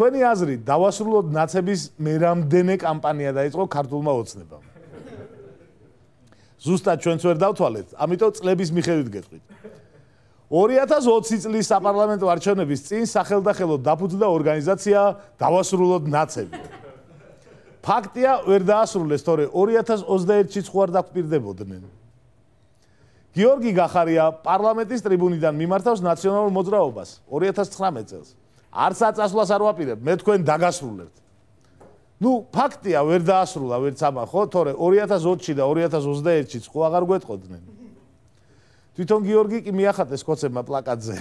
თქვენი აზრით დავასრულოთ ნაცების მერამდენე კამპანია დაიწყო ქართულმა ოცნებამ. ზუსტად ჩვენც ვერ დავთვალეთ, ამიტომ წლების მიხედვით გეტყვით. 2020 წლის საპარლამენტო არჩევნების წინ სახელდახელოდ დაფუძნდა ორგანიზაცია დავასრულოთ ნაცები. ფაქტია, ვერ დაასრულეს, თორე 2021-ში ხო არ დაგვპირდებოდნენ. გიორგი გახარია პარლამენტის ტრიბუნიდან მიმართავს ნაციონალურ მოძრაობას 2019 წელს. არც აწასვლას არ ვაპირებ, მე თქვენ დაგასრულებთ. ნუ ფაქტია, ვერ დაასრულა, ვერც აბა, ხო, თორე 2020-ში და 2021-ში ხო აღარ გვეტყოდნენ. თვითონ გიორგი კი მიახატეს კოცებმა პლაკატზე.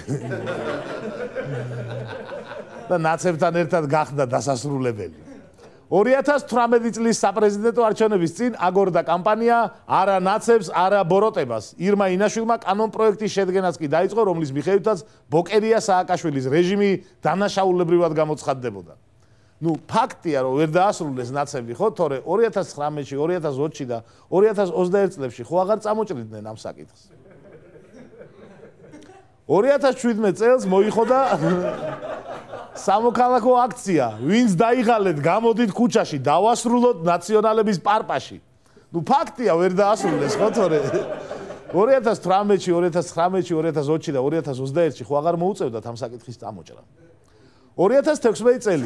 და ნაცებთან ერთად გახდა დასასრულებელი. 2018 წლის საპრეზიდენტო არჩევნების წინ აგორდა კამპანია არა ნაცებს, არა ბოროტებას. ირმა ინაშვილმა კანონპროექტის შედგენაც კი დაიწყო, რომლის მიხედვითაც ბოკერია სააკაშვილის რეჟიმი დანაშაულებრივად გამოცხადდებოდა. ნუ ფაქტია, რომ ვერ დაასრულეს ნაცები, ხო, თორე 2019-ში, 2020-ში და 2021 წლებში ხო აღარ წამოჭრიდნენ ამ საკითხს. 2017 წელს მოიხოდა სამოქალაქო აქცია, ვინც დაიღალეთ, გამოდით ქუჩაში, დავასრულოთ ნაციონალების პარპაში. ნუ ფაქტია, ვერ დაასრულეს, ხო, თორე 2018-ში, 2019-ში, 2020-ში და 2021-ში ხო აღარ მოუწევდათ ამ საკითხის წამოჭრა. 2016 წელი.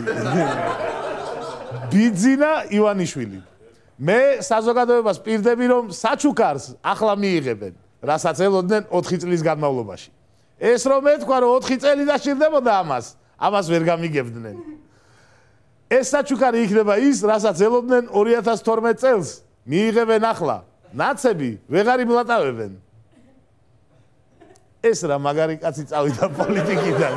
ბიძინა ივანიშვილი. მე საზოგადოებას პირდები, რომ საჩუქარს ახლა მიიღებენ, რასაც ელოდნენ 4 წლის განმავლობაში. ეს რომ ეთქვა, რომ 4 წელი დაშირდებოდა ამას ვერ გამიგებდნენ. ეს საჩუქარი იქნება ის, რასაც ელოდნენ 2012 წელს. მიიღებენ ახლა. ნაცები ვეღარ იმლატავებენ. ეს რა მაგარი კაცი წავიდა პოლიტიკიდან.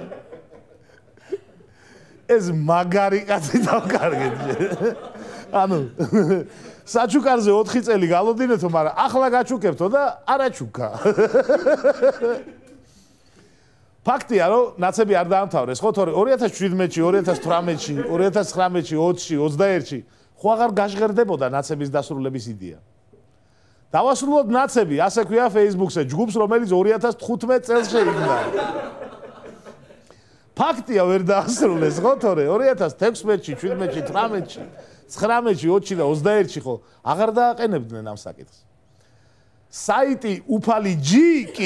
ეს მაგარი კაცი დავკარგეთ. ანუ საჩუქარზე 4 წელი გალოდინეთო, მაგრამ ახლა გაჩუქებთო და არაჩუქა. ფაქტია, რომ ნაცები არ დაამთავრეს, ხო, თორე 2017-ში, 2018-ში, 2019-ში, 20-ში, 21-ში ხო აღარ გაჟღერდებოდა ნაცების დასრულების იდეა. დავასრულოთ ნაცები, ასე ქვია Facebook-ზე, ჯგუფს, რომელიც 2015 წელს შეიქმნა. ფაქტია, ვერ დაასრულეს, ხო, თორე 2016-ში, 17-ში, 18-ში, 19-ში, 20-ში და 21-ში ხო აღარ დააყენებდნენ ამ საკითხს. საიტი უფალი ჯი კი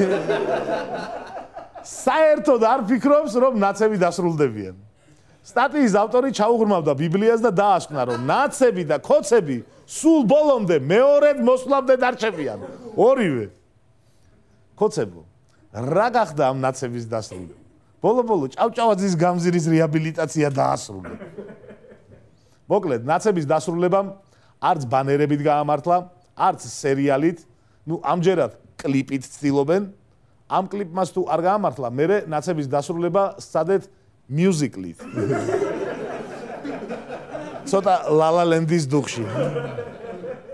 საერთოდ არ ფიქრობს, რომ ნაცები დასრულდებიან. სტატიის ავტორი ჩაუღრმავდა ბიბლიას და დაასკვნა, რომ ნაცები და ქოცები სულ ბოლომდე მეორედ მოსვლამდე დარჩებიან. ორივე. ქოცებო, რა გახდა ამ ნაცების დასრულება? ბოლო-ბოლო ჭავჭავაძის გამზირის რეაბილიტაცია დაასრულა. მოკლედ, ნაცების დასრულებამ არც ბანერებით გაამართლა, არც სერიალით, ნუ ამჯერად კლიპით ცდილობენ. ამ კლიპმას თუ არ გაამართლა, მერე ნაცების დასრულება სცადეთ მიუზიკლით. ცოტა ლალალენდის დუხში.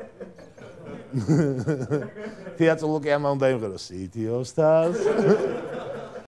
თეატროლოგია უნდა იმღეროს სიტიოსტას.